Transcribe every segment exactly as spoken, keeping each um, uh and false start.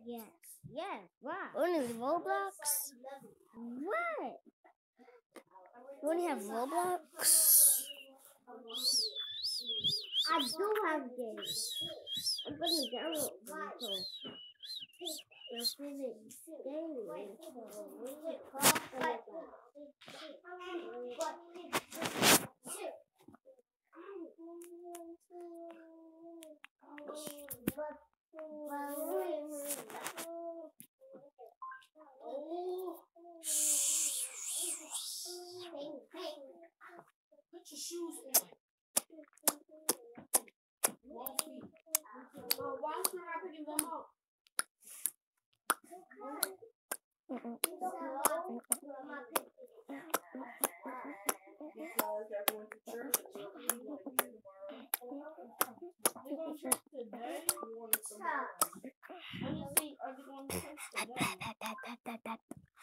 Yes. Yes. Why? Only Roblox? What? You only have Roblox? I do have games. I'm gonna download them. So the physics game is so we get talking about. Put your shoes on. Well, why am I not picking them up? Because they're going to church. They're going to church today. You want it tomorrow. I'm just saying, are they going to church today?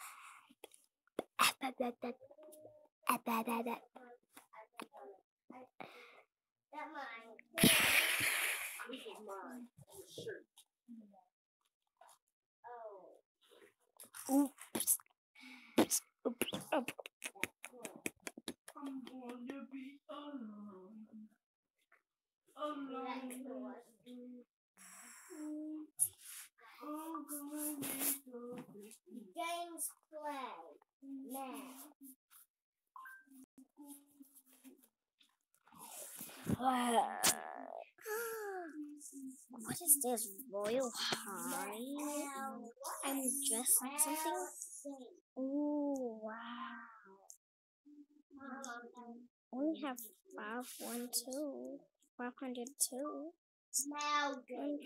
This is mine. Shirt. Oops. Oops. Oops. I'm going to be alone. Alone. I'm going to be so Games play now. What is this? Royal High? I'm dressed like something? Ooh, wow. Only have five one two. five hundred two. Smell good.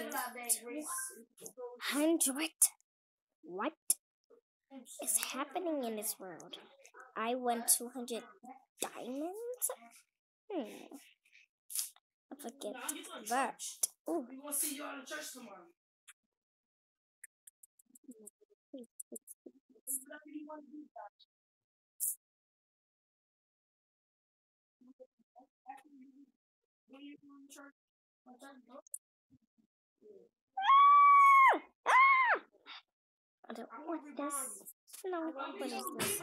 Hundred. What is happening in this world? I won two hundred diamonds? Hmm. I forget that. Ooh. We're going to see y'all in church tomorrow. When you going to church? I don't want this. No, what is this?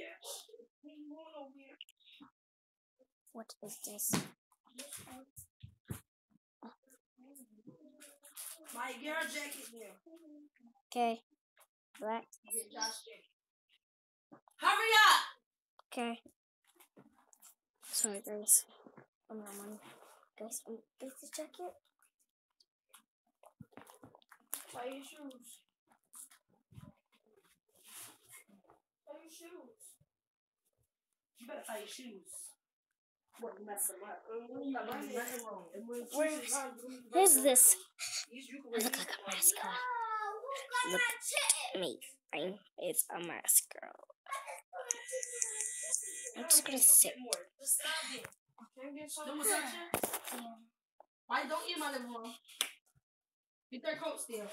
What is this? My girl jacket here. Okay. Black. Hurry up! Okay. Sorry, guys. I'm not money. Guys, I'm going to check it. Buy your shoes. Buy your shoes. You better buy your shoes. What, mess them up? Nothing wrong. Where's, where's this? I look like a mascot. Look at me. I'm, it's a mascot. I'm just gonna sit. Why don't eat my living room? Get their coat still.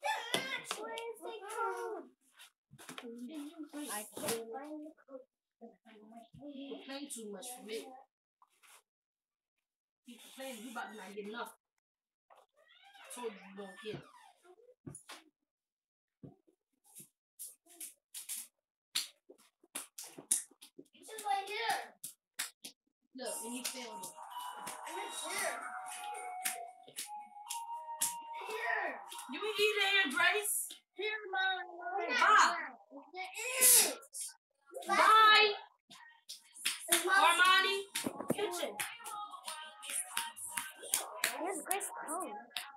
I can't find the coat. You're playing too much for me. Keep playing, you about to not get enough. I told you you won't get it. It's just right here. Look, and you filmed it. It's here. Here. You can eat it here, Grace. Here, Mom. Bob. There is. Bye. It's Mom. Armani. Kitchen. Where's Grace? Oh.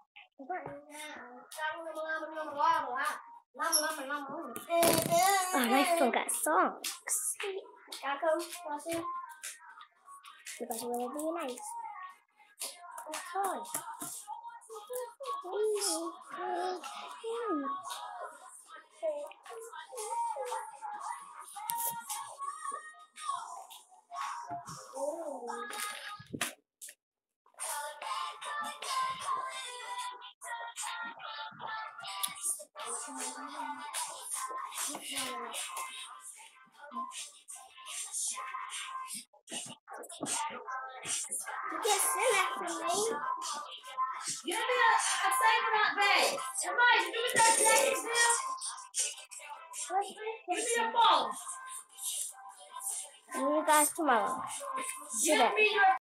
Oh, my phone got songs. You guys really be nice. Oh, You can sing that for me. Give me a, a Saberot bag. Somebody, did you get that jacket still? Give me your phone. See you guys tomorrow. See Give that. me your